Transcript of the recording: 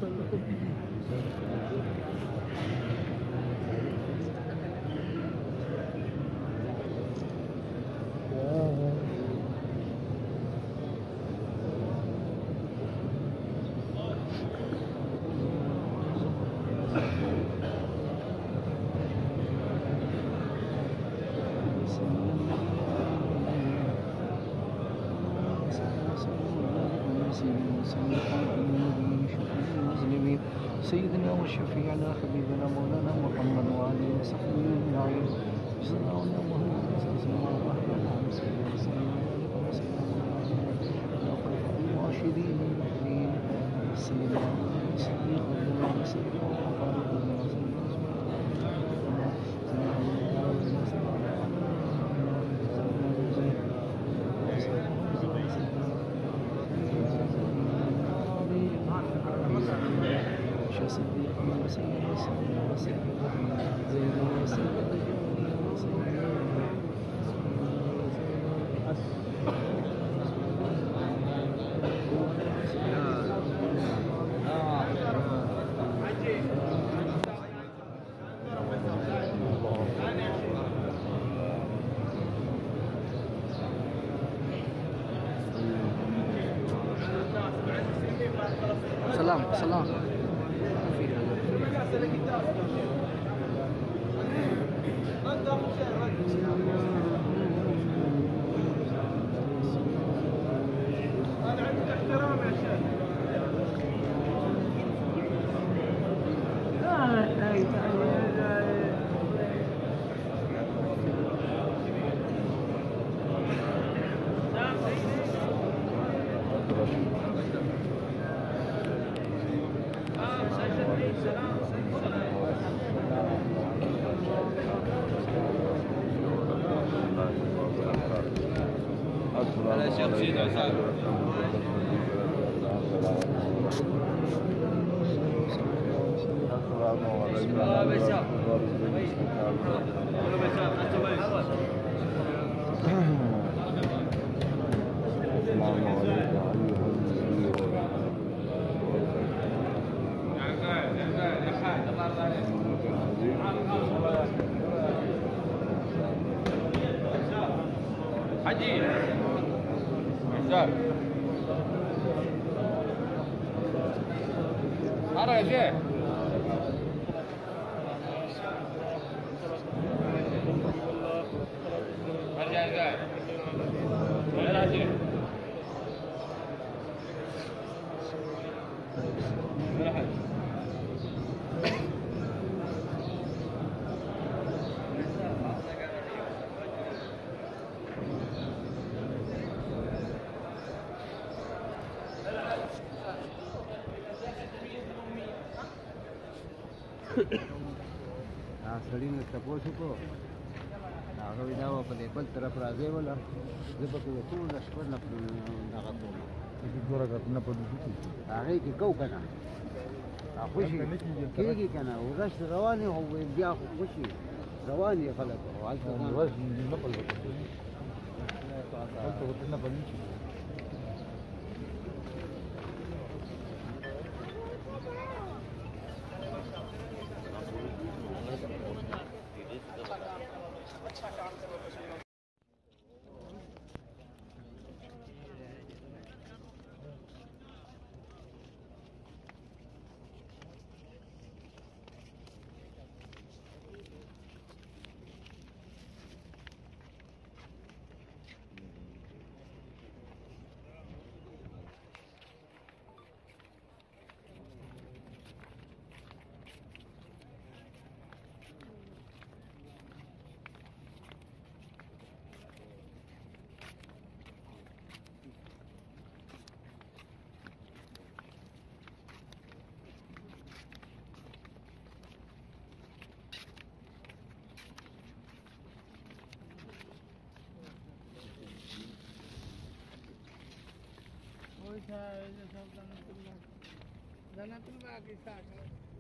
سيدنا وشفيعنا حبيبنا مولانا محمد وعلى وصحبه اجمعين. جزانا محمد المرشدين المؤمنين سيدنا الصديق والإمام سيدنا وفاروق سلام سلام. أنا عندي احترام يا شيخ. على شيخ سيد عساكر. حجي أرى يا شيخ. ارجع قاعد. يا شيخ. سړی نه تپوس وکړو هغه وایي دا به په دې بل طرف راځې وله زه به کې ټوله شپه نه دغه کوم هغې کې کو که نه خوشي کېږي که نه ورځ روانې خو بیا خو خوشي روان یې خلک Janatullah kisah.